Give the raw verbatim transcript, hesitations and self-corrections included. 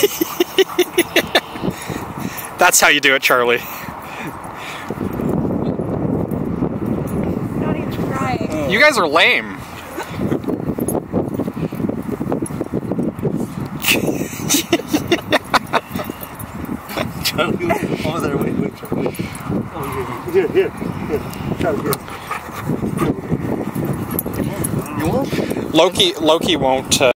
That's how you do it, Charlie. Not even trying. You guys are lame. Charlie, over there, wait, wait, Charlie. Oh, here, here, here, Charlie, here. You want? Loki, Loki won't. Uh,